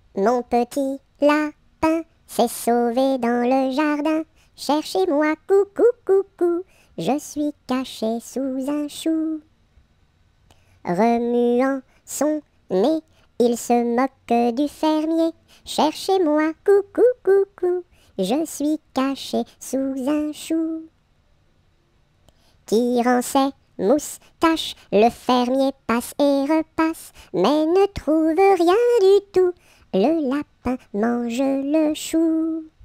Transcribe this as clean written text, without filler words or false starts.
Mon petit lapin s'est sauvé dans le jardin. Cherchez-moi, coucou, coucou, je suis caché sous un chou. Remuant son nez, il se moque du fermier. Cherchez-moi, coucou, coucou, je suis caché sous un chou. Tirant ses moustaches, le fermier passe et repasse, mais ne trouve rien du tout. Le lapin mange le chou.